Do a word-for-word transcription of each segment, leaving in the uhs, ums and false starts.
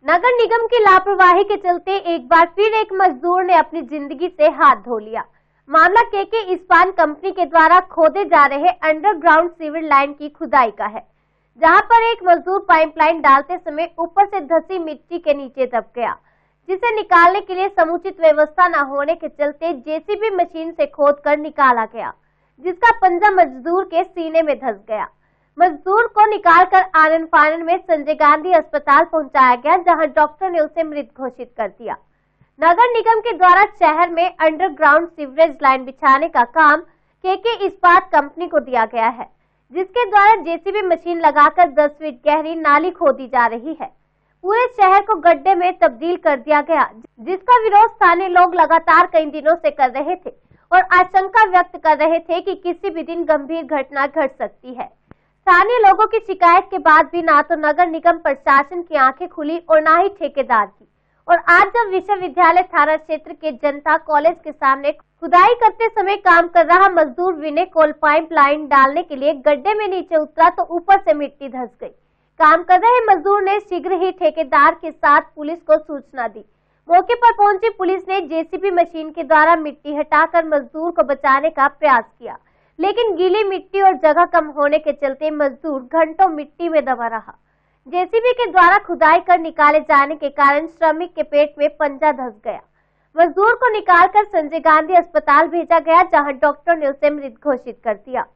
नगर निगम की लापरवाही के चलते एक बार फिर एक मजदूर ने अपनी जिंदगी से हाथ धो लिया। मामला केके इस्पात कंपनी के द्वारा खोदे जा रहे अंडरग्राउंड सीवर लाइन की खुदाई का है, जहां पर एक मजदूर पाइपलाइन डालते समय ऊपर से धंसी मिट्टी के नीचे दब गया, जिसे निकालने के लिए समुचित व्यवस्था न होने के चलते जेसीबी मशीन से खोदकर निकाला गया, जिसका पंजा मजदूर के सीने में धंस गया। मजदूर को निकालकर आनन फानन में संजय गांधी अस्पताल पहुंचाया गया, जहां डॉक्टर ने उसे मृत घोषित कर दिया। नगर निगम के द्वारा शहर में अंडरग्राउंड सीवरेज लाइन बिछाने का काम केके इस्पात कंपनी को दिया गया है, जिसके द्वारा जेसीबी मशीन लगाकर दस फीट गहरी नाली खोदी जा रही है। पूरे शहर को गड्ढे में तब्दील कर दिया गया, जिसका विरोध स्थानीय लोग लगातार कई दिनों से कर रहे थे और आशंका व्यक्त कर रहे थे कि किसी भी दिन गंभीर घटना घट सकती है। स्थानीय लोगों की शिकायत के बाद भी ना तो नगर निगम प्रशासन की आंखें खुली और ना ही ठेकेदार की। और आज जब विश्वविद्यालय थाना क्षेत्र के जनता कॉलेज के सामने खुदाई करते समय काम कर रहा मजदूर विनय कोल पाइप लाइन डालने के लिए गड्ढे में नीचे उतरा तो ऊपर से मिट्टी धंस गई। काम कर रहे मजदूर ने शीघ्र ही ठेकेदार के साथ पुलिस को सूचना दी। मौके पर पहुंची पुलिस ने जेसीबी मशीन के द्वारा मिट्टी हटाकर मजदूर को बचाने का प्रयास किया, लेकिन गीली मिट्टी और जगह कम होने के चलते मजदूर घंटों मिट्टी में दबा रहा। जेसीबी के द्वारा खुदाई कर निकाले जाने के कारण श्रमिक के पेट में पंजा धंस गया। मजदूर को निकालकर संजय गांधी अस्पताल भेजा गया, जहां डॉक्टर ने उसे मृत घोषित कर दिया।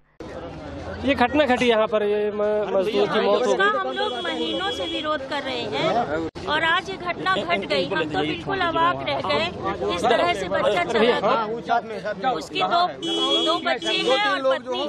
ये घटना घटी यहाँ पर, ये मजदूर की मौत हो गई। हम लोग महीनों से विरोध कर रहे हैं और आज ये घटना घट गई। हम तो बिल्कुल अवाक रह गए। इस तरह से बच्चा चला था, उसकी दो दो बच्चे हैं और पत्नी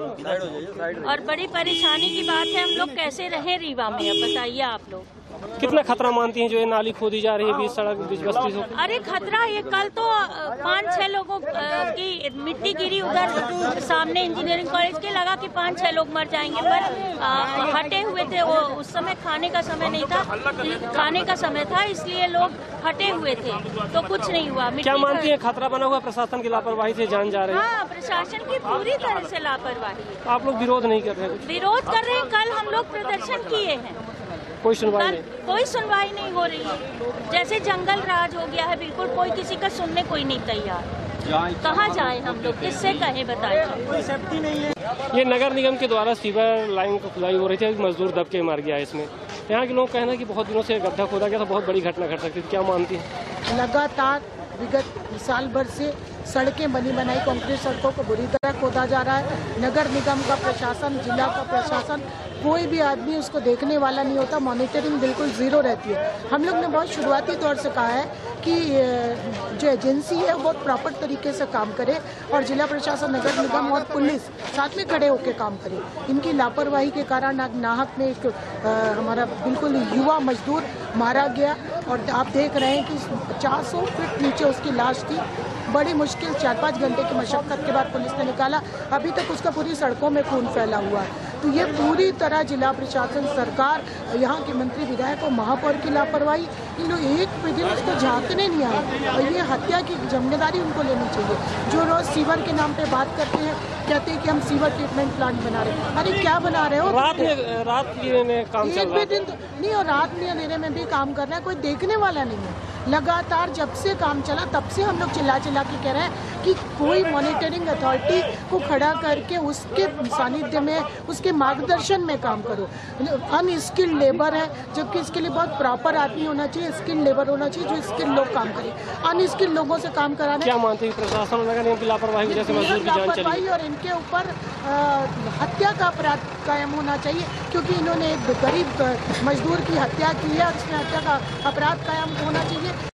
है, और बड़ी परेशानी की बात है। हम लोग कैसे रहे रीवा में, अब बताइए आप लोग। कितना खतरा मानती हैं जो ये नाली खोदी जा रही है बीच सड़क बीच बस्ती से? अरे खतरा, ये कल तो पाँच छह लोगों की मिट्टी गिरी उधर सामने इंजीनियरिंग कॉलेज के, लगा कि पाँच छह लोग मर जाएंगे, पर आ, हटे हुए थे। वो उस समय खाने का समय नहीं था, खाने का समय था, इसलिए लोग हटे हुए थे, तो कुछ नहीं हुआ। क्या मानती हैं खतरा बना हुआ प्रशासन की लापरवाही से जान जा रही है? हाँ, प्रशासन की पूरी तरह से लापरवाही। आप लोग विरोध नहीं कर रहे? विरोध कर रहे हैं। कल हम लोग प्रदर्शन किए हैं, कोई सुनवाई नहीं, कोई सुनवाई नहीं हो रही है। जैसे जंगल राज हो गया है, बिल्कुल कोई किसी का सुनने कोई नहीं तैयार। कहाँ जाए हम लोग, किससे कहें, बताइए। कोई सेफ्टी नहीं है। ये नगर निगम के द्वारा सीवर लाइन को खुदाई हो रही थी, मजदूर दब के मर गया इसमें। यहाँ के लोग कहना कि बहुत दिनों से गड्ढा खोदा गया था, बहुत बड़ी घटना घट सकती थी। क्या मानती है? लगातार विगत साल भर से सड़कें बनी बनाई कंक्रीट सड़कों को बुरी तरह खोदा जा रहा है। नगर निगम का प्रशासन, जिला का प्रशासन, कोई भी आदमी उसको देखने वाला नहीं होता। मॉनिटरिंग बिल्कुल जीरो रहती है। हम लोग ने बहुत शुरुआती तौर से कहा है कि जो एजेंसी है वो बहुत प्रॉपर तरीके से काम करे और जिला प्रशासन, नगर निगम और पुलिस साथ में खड़े होकर काम करे। इनकी लापरवाही के कारण आज नाहक में एक आ, हमारा बिल्कुल युवा मजदूर मारा गया, और आप देख रहे हैं कि चार सौ फीट नीचे उसकी लाश थी। बड़ी मुश्किल चार पाँच घंटे की मशक्कत के बाद पुलिस ने निकाला। अभी तक उसका पूरी सड़कों में खून फैला हुआ है। तो ये पूरी तरह जिला प्रशासन, सरकार, यहाँ के मंत्री, विधायक और महापौर की लापरवाही। इन लोग एक भी दिन उसको झांकने नहीं आए, और ये हत्या की जिम्मेदारी उनको लेनी चाहिए। जो रोज सीवर के नाम पे बात करते हैं, कहते हैं कि हम सीवर ट्रीटमेंट प्लांट बना रहे हैं। अरे क्या बना रहे हो? रात में रात में काम चल रहा है। एक भी दिन नहीं, और रात में अंधेरे में भी काम कर रहे हैं, कोई देखने वाला नहीं है। लगातार जब से काम चला तब से हम लोग चिल्ला चिल्ला के कह रहे हैं कि कोई मॉनिटरिंग अथॉरिटी को खड़ा करके उसके सानिध्य में, उसके मार्गदर्शन में काम करो। अनस्किल्ड लेबर है, जबकि इसके लिए बहुत प्रॉपर आदमी होना चाहिए, स्किल्ड लेबर होना चाहिए, जो स्किल्ड लोग काम करें। अनस्किल्ड लोगों से काम कराना। क्या मानते हैं प्रशासन नगर की लापरवाही जैसे मजदूर की जान चली, और इनके ऊपर हत्या का अपराध कायम होना चाहिए, क्योंकि इन्होंने एक गरीब मजदूर की हत्या की है, उसमें हत्या का अपराध कायम होना चाहिए।